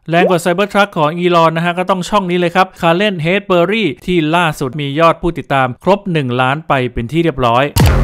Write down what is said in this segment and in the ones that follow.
แรงกว่าไซเบอร์ทรัคของอีลอนนะฮะก็ต้องช่องนี้เลยครับคาร์เลนเฮดเบอร์รี่ที่ล่าสุดมียอดผู้ติดตามครบ1 ล้านไปเป็นที่เรียบร้อย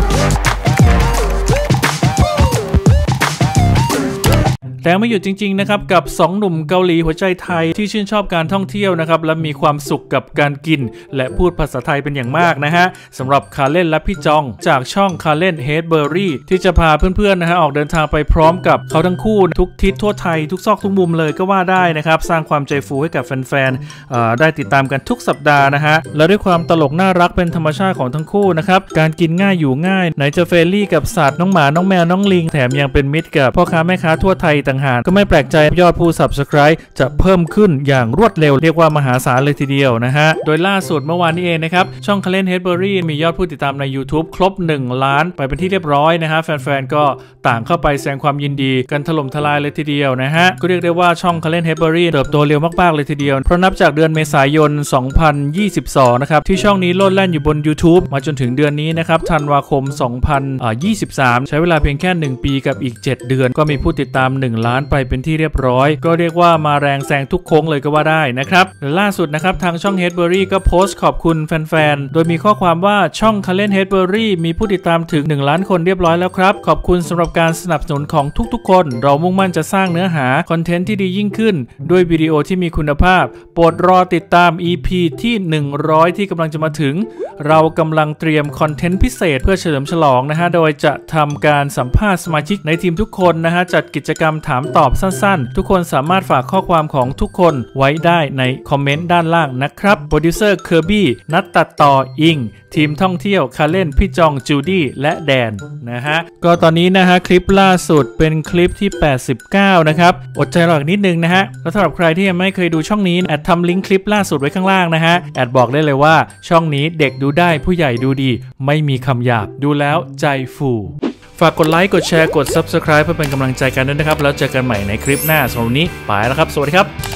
แต่ไม่หยุดจริงๆนะครับกับ2หนุ่มเกาหลีหัวใจไทยที่ชื่นชอบการท่องเที่ยวนะครับและมีความสุขกับการกินและพูดภาษาไทยเป็นอย่างมากนะฮะสำหรับคาร์เลนและพี่จองจากช่องคาร์เลนเฮดเบอร์รี่ที่จะพาเพื่อนๆนะฮะออกเดินทางไปพร้อมกับเขาทั้งคู่ทุกทิศทั่วไทยทุกซอกทุกมุมเลยก็ว่าได้นะครับสร้างความใจฟูให้กับแฟนๆได้ติดตามกันทุกสัปดาห์นะฮะและด้วยความตลกน่ารักเป็นธรรมชาติของทั้งคู่นะครับการกินง่ายอยู่ง่ายไหนจะเฟรนลี่กับสัตว์น้องหมาน้องแมวน้องลิงแถมยังเป็นมิตรกับพ่อค้าแม่ค้าทั่วไทยต่างหากก็ไม่แปลกใจยอดผู้ Subscribe จะเพิ่มขึ้นอย่างรวดเร็วเรียกว่ามหาศาลเลยทีเดียวนะฮะโดยล่าสุดเมื่อวานนี้เองนะครับช่อง Kalen Hedberry มียอดผู้ติดตามใน YouTube ครบ1 ล้านไปเป็นที่เรียบร้อยนะฮะแฟนๆก็ต่างเข้าไปแสดงความยินดีกันถล่มทลายเลยทีเดียวนะฮะก็เรียกได้ว่าช่อง Kalen Hedberry เติบโตเร็วมากๆเลยทีเดียวเพราะนับจากเดือนเมษายน 2022 นะครับที่ช่องนี้โลดแล่นอยู่บน YouTube มาจนถึงเดือนนี้นะครับธันวาคม 2023 ใช้เวลาเพียงแค่1 ปีกับอีก7 เดือนก็มีผู้ติดตาม1 ล้านไปเป็นที่เรียบร้อยก็เรียกว่ามาแรงแซงทุกโค้งเลยก็ว่าได้นะครับล่าสุดนะครับทางช่อง Hedberry ก็โพสต์ขอบคุณแฟนๆโดยมีข้อความว่าช่อง Kalen Hedberry มีผู้ติดตามถึง1 ล้านคนเรียบร้อยแล้วครับขอบคุณสำหรับการสนับสนุนของทุกๆคนเรามุ่งมั่นจะสร้างเนื้อหาคอนเทนต์ที่ดียิ่งขึ้นด้วยวิดีโอที่มีคุณภาพโปรดรอติดตาม EP ที่100ที่กำลังจะมาถึงเรากำลังเตรียมคอนเทนต์พิเศษเพื่อเฉลิมฉลองนะฮะโดยจะทำการสัมภาษณ์สมาชิกในทีมทุกคนนะฮะจัดกิจกรรมถามตอบสั้นๆทุกคนสามารถฝากข้อความของทุกคนไว้ได้ในคอมเมนต์ด้านล่างนะครับโปรดิวเซอร์เคอร์บี้นัดตัดต่ออิงทีมท่องเที่ยวคาเล่นพี่จองจูดี้และแดนนะฮะก็ตอนนี้นะฮะคลิปล่าสุดเป็นคลิปที่89นะครับอดใจรออีกนิดนึงนะฮะแล้วสำหรับใครที่ยังไม่เคยดูช่องนี้แอดทำลิงก์คลิปล่าสุดไว้ข้างล่างนะฮะแอดบอกได้เลยว่าช่องนี้เด็กดูได้ผู้ใหญ่ดูดีไม่มีคำหยาบดูแล้วใจฟูฝากกดไลค์กดแชร์กด Subscribe เพื่อเป็นกำลังใจกันด้วยนะครับแล้วเจอกันใหม่ในคลิปหน้าสำหรับวันนี้ไปแล้วครับสวัสดีครับ